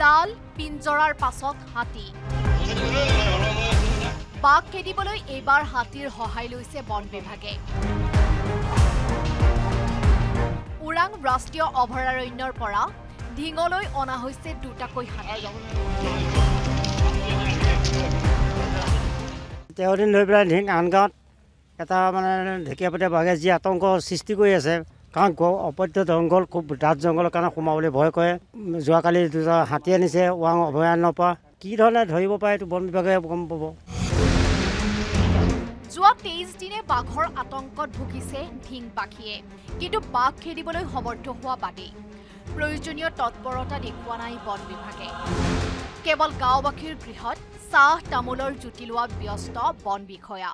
জাল পিঞ্জৰাৰ পাছত হাতী বাঘ খেদিবলৈ এইবাৰ হাতীৰ সহায় লৈছে বন বিভাগে ওৰাং ৰাষ্ট্ৰীয় অভয়াৰণ্যৰ পৰা ঢিঙলৈ অনা হৈছে দুটাকৈ হাতী তেৰদিন ধৰি পেলাই ঢিং আনগাঁৱত এটা মানে ঢেকীয়াপতীয়া বাঘে যি আতংক সৃষ্টি কৰি আছে কাৰণ অপত্য জংঘল খুব ডাঠ জংঘলৰ কাৰণে সোমাবলৈ ভয় কৰে যোৱাকালি দুটা হাতী আনিছে ওৰাং অভয়াৰণ্যৰ পৰা কি ধৰণে ধৰিব পাৰে এইটো বন বিভাগে গম পাব যোৱা 23 দিনে বাঘৰ আতংকত ভুগিছে ঢিং পাখিয়ে কিন্তু বাঘ খেদিবলৈ সমৰ্থ হোৱা বাদেই প্ৰয়োজনীয় তৎপৰতা দেখুওৱা নাই বন বিভাগে কেৱল গাঁওবাসীৰ গৃহত চাহ তামোলৰ জুতি লোৱা ব্যস্ত বন বিষয়া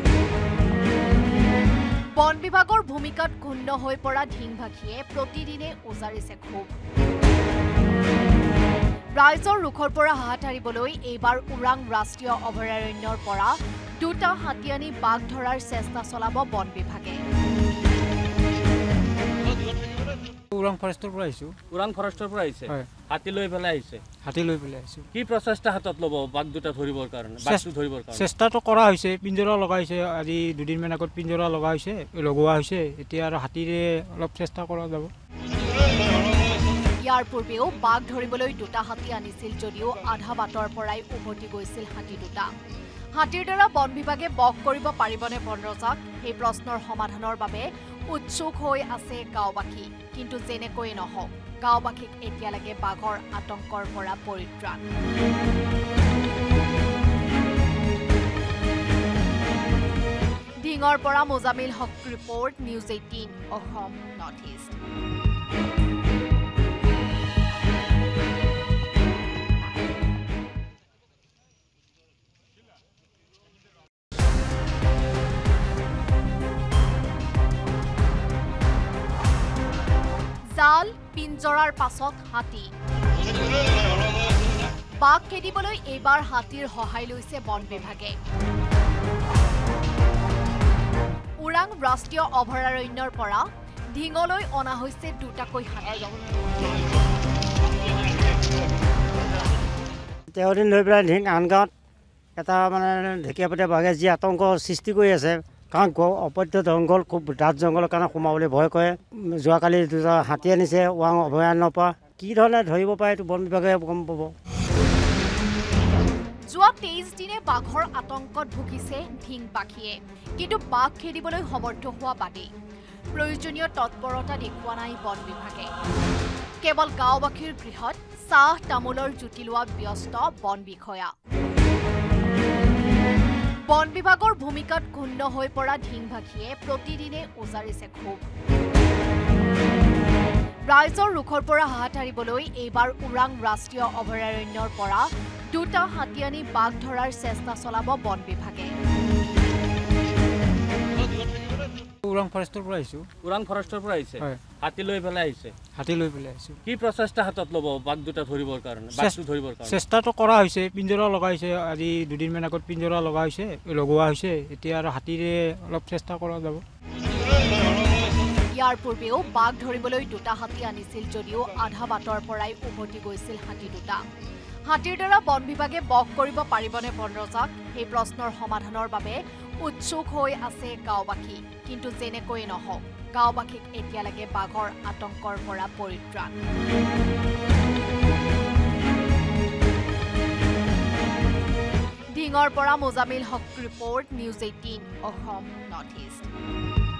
বন বিভাগৰ ভূমিকাত ক্ষুণ্ণ হৈ পৰা ঢিংভাগীয়ে প্ৰতিদিনে উজাৰিছে ক্ষোভ ৰাইজৰ ৰুখৰ পৰা হাত হাৰিবলৈ এইবাৰ ওৰাং ৰাষ্ট্ৰীয় অভয়াৰণ্যৰ পৰা দুটা হাতী আনি বাঘ ধৰাৰ চেষ্টা চলাব বন বিভাগে ওৰাং ফৰেষ্টৰ পৰা আহিছো ওৰাং ফৰেষ্টৰ পৰা আহিছে হাতী লৈ পেলাই আহিছে কি প্ৰচেষ্টা হাতত ল'ব বাঘ দুটা ধৰিবৰ কাৰণে বাঘটো ধৰিবৰ কাৰণে চেষ্টাটো কৰা হৈছে পিঞ্জৰা লগাইছে আজি দুদিনমান আগত পিঞ্জৰা লগোৱা হৈছে এতিয়া আৰু হাতীৰে অলপ চেষ্টা কৰা যাব ইয়াৰ পূৰ্বেও বাঘ ধৰিবলৈ দুটা হাতী আনিছিল যদিও আধা বাটৰ পৰাই উভতি গৈছিল হাতী দুটা হাতীৰ দ্বাৰা বন বিভাগে বশ কৰিব পাৰিবনে বনৰজাক এই প্ৰশ্নৰ সমাধানৰ বাবে উৎসুক হৈ আছে গাঁওবাসী কিন্তু যেনেকৈ নহওক গাঁওবাসীক এতিয়ালৈকে বাঘৰ আতংকৰ পৰা পৰিত্ৰাণ ঢিঙৰ পৰা Mozammil Haque report news 18 Assam North East জাল পিঞ্জৰাৰ পাছত হাতী বাঘ খেদিবলৈ এইবাৰ হাতীৰ সহায় লৈছে বন বিভাগে ওৰাং ৰাষ্ট্ৰীয় অভয়াৰণ্যৰ পৰা ঢিঙলৈ অনা হৈছে দুটাকৈ হাতী তেৰদিন ধৰি পেলাই ঢিং আনগাঁৱত এটা মানে ঢেকীয়াপতীয়া বাঘে যি আতংক সৃষ্টি কৰি আছে কাৰণ অপত্য জংঘল খুব ডাঠ জংঘলৰ কাৰণে সোমাবলৈ ভয় কৰে যোৱাকালি দুটা হাতী আনিছে ওৰাং অভয়াৰণ্যৰ পৰা কি ধৰণে ধৰিব পাৰে এইটো বন বিভাগে গম পাব যোৱা 23 দিনে বাঘৰ আতংকত ভুগিছে ঢিং পাখিয়ে কিন্তু বাঘ খেদিবলৈ সমৰ্থ হোৱা বাদেই প্ৰয়োজনীয় তৎপৰতা দেখুওৱা নাই বন বিভাগে কেৱল গাঁওবাসীৰ গৃহত চাহ তামোলৰ জুতি লোৱা ব্যস্ত বন বিষয়া বন বিভাগৰ ভূমিকাত ক্ষুণ্ণ হৈ পৰা ঢিংভাগীয়ে প্ৰতিদিনে উজাৰিছে ক্ষোভ ৰাইজৰ ৰুখৰ পৰা হাত হাৰিবলৈ এইবাৰ ওৰাং ৰাষ্ট্ৰীয় অভয়াৰণ্যৰ পৰা দুটা হাতী আনি বাঘ ধৰাৰ চেষ্টা চলাব বন বিভাগে ওৰাং ফৰেষ্টৰ পৰা আহিছো ওৰাং ফৰেষ্টৰ পৰা আহিছে হাতী লৈ পেলাই আহিছে কি প্ৰচেষ্টা হাতত ল'ব বাঘ দুটা ধৰিবৰ কাৰণে বাঘটো ধৰিবৰ কাৰণে চেষ্টাটো কৰা হৈছে পিঞ্জৰা লগাইছে আজি দুদিনমান আগত পিঞ্জৰা লগোৱা হৈছে এতিয়া আৰু হাতীৰে অলপ চেষ্টা কৰা যাব ইয়াৰ পূৰ্বেও বাঘ ধৰিবলৈ দুটা হাতী আনিছিল যদিও আধা বাটৰ পৰাই উভতি গৈছিল হাতী দুটা হাতীৰ দ্বাৰা বন বিভাগে বশ কৰিব পাৰিবনে বনৰজাক এই প্ৰশ্নৰ সমাধানৰ বাবে উৎসুক হৈ আছে গাঁওবাসী কিন্তু যেনেকৈ নহওক গাঁওবাসীক এতিয়ালৈকে বাঘৰ আতংকৰ পৰা পৰিত্ৰাণ ঢিঙৰ পৰা Mozammil Haque report news 18 Assam North east